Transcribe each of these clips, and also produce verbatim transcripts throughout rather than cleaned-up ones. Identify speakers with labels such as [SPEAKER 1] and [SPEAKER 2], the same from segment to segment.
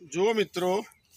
[SPEAKER 1] जो मित्रों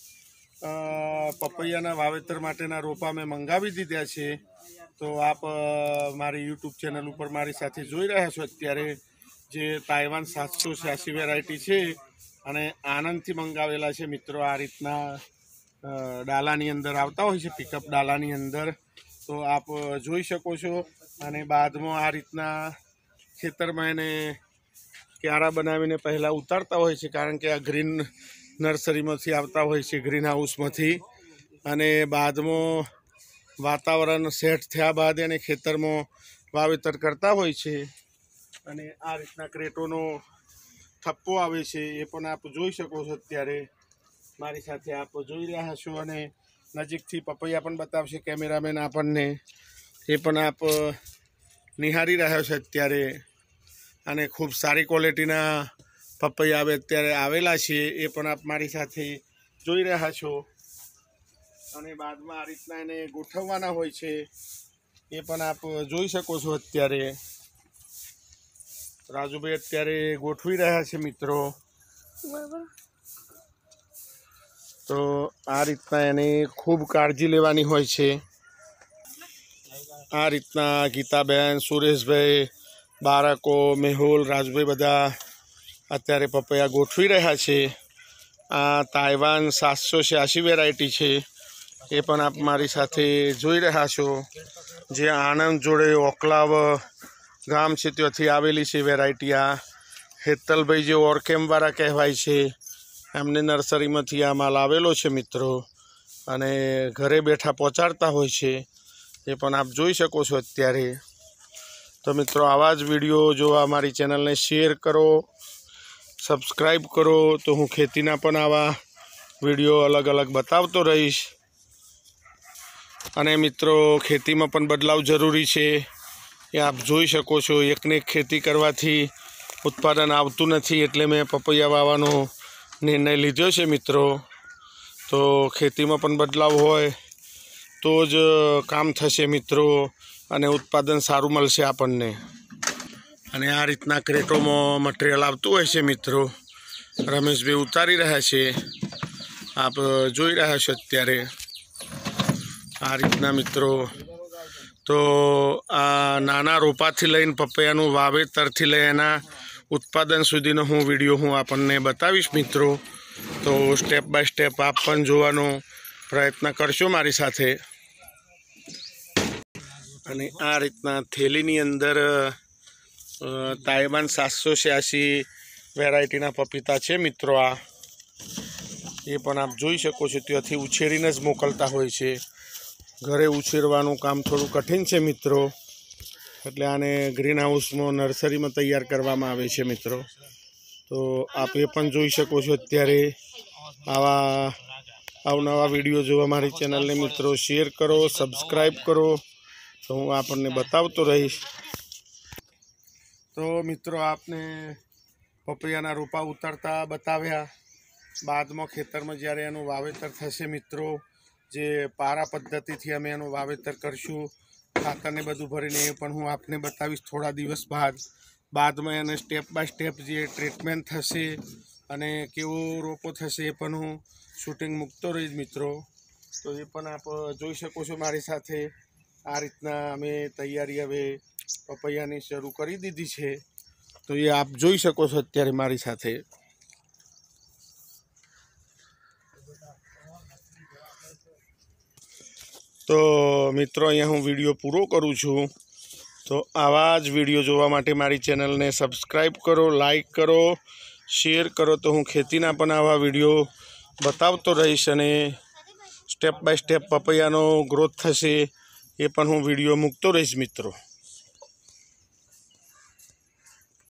[SPEAKER 1] पपैयाना वावेतर माटेना रोपा मैं मंगावी दीधा छे। तो आप मारी यूट्यूब चेनल पर मारी साथे जोई रह्या छो। अत्यारे जे ताइवान सात सौ छियासी वेरायटी है अने आनंदथी मंगावेला छे मित्रों। आ रीतना डालानी अंदर आवता होय छे, पिकअप डालानी अंदर। तो आप जोई शको छो। अने बादमां आ रीतना खेतरमां एने क्यारा बनावीने पहला उतारता होय छे, कारण के आ ग्रीन नर्सरी में आवता होय छे, ग्रीन हाउस में। अने बादमां वातावरण सेट थया बाद एने खेतर में वावेतर करता होय छे। अने आ रीतना क्रेटोनो थप्पो आवे छे, ए पण आप जोई शको छो। अत्यारे मारी साथे आप जोई रह्या छो। अने नजीकथी पपैया पण बतावशे केमेरामेन आपणने, ए पण आप निहारी रह्या छो अत्यारे। अने खूब सारी क्वॉलिटीना पपैया आवे अत्यारे आवेला छे, ए पण आप मारी साथे जोई रह्या छो। अने बादमां आ रीतना एने गोठववाना होय छे, ए पण आप जोई शको छो। अत्यारे राजूभाई अत्यारे गोठवी रह्या छे मित्रों। तो आ रीतना एने खूब काळजी लेवानी होय छे। आ रीतना गीताबेन, सुरेशभाई, बारको, मेहुल, राजूभाई बधा अत्यारे पपैया गोठवी रह्या छे। आ ताइवान सात सौ छियासी वेरायटी है, ये पण आप मारी साथे जोई रह्या छो। जे आनंद जोड़े ओकलाव गाम छे त्याथी आवेली छे वेरायटी। आ हेतलभाई जे ओरकेम वाळा कहेवाय छे, एमने नर्सरी मांथी आ माल आवेलो छे मित्रों। अने घरे बैठा पहोंचाडता होय छे, ये पण आप जोई शको छो अत्यारे। तो मित्रों आवा ज विडियो जोवा मारी चेनल ने शेर करो, सब्सक्राइब करो। तो हूँ खेतीना पण आवा विडियो अलग अलग बतावतो रहीश। अने मित्रों खेती में पण बदलाव जरूरी है, ये आप जोई शको छो। एक ने एक खेती करवाथी उत्पादन आवतुं नथी, एटले मैं पपैया वावવાનો निर्णय लीधो छे मित्रों। तो खेती में पण बदलाव होय तो ज काम थशे मित्रों, अने उत्पादन सारूं मळशे आपणने। अने आ रीतना क्रेटो में मटीरियल आवतुं होय छे मित्रों। रमेशभाई उतारी रह्या छे, आप जोई रह्या छो अत्यारे। आ रीतना मित्रों तो आ नाना रोपाथी लईने पपैयानुं वावेतरथी लई एना उत्पादन सुधीनो हूँ विडियो हूँ आपणने बतावीश मित्रों। तो स्टेप बाय स्टेप आप पण जोवानो प्रयत्न करशो मारी साथे। अने आ रीतना थेलीनी अंदर ताइवान सात सौ छियासी वेरायटीना पपीता है मित्रों। आ ये पण आप जोई शको छो, त्याथी उछेरीने ज मोकलता होय छे। घरे उछेरवानुं काम थोड़ुं कठिन है मित्रों, एटले आने ग्रीन हाउस में नर्सरी में तैयार करवामां आवे छे मित्रों। तो आप ये पण जोई शको छो अत्यारे। आवा अवनवा विडियो जोवा मारी चेनल ने मित्रों शेर करो, सब्सक्राइब करो, तो हूँ आपने बतावतो रहीश। तो मित्रों आपने पपैयाना रोपा उतरता बताव्या। बाद में खेतर में ज्यारे एनुं वावेतर थशे मित्रों, जे पारा पद्धति थी अमे एनुं वावेतर करशुं, खातर ने बधुं भरीने ए पण हूँ आपने बतावीश थोड़ा दिवस बाद। बाद में एने स्टेप बाय स्टेप जे ट्रीटमेंट थशे अने केवो रोपो थशे ए पण हूँ शूटिंग मूकतो रहीश मित्रों। तो ये पण आप जोई शको छो मारी साथे। आ रीतना अमे तैयारी हवे पपैयानी शरू करी दीधी छे। तो ये आप जोई शको छो अत्यारे मारी साथे। तो मित्रों अहींया हूँ विडियो पूरो करूँ छूँ। तो आवा ज विडियो जोवा माटे मारी चेनल ने सब्सक्राइब करो, लाइक करो, शेर करो। तो हूँ खेतीना पण आवा विडियो बतावतो रहीश। अने स्टेप बाय स्टेप पपैयानो ग्रोथ थशे ए पण हूँ विडियो मूकतो रहीश मित्रों।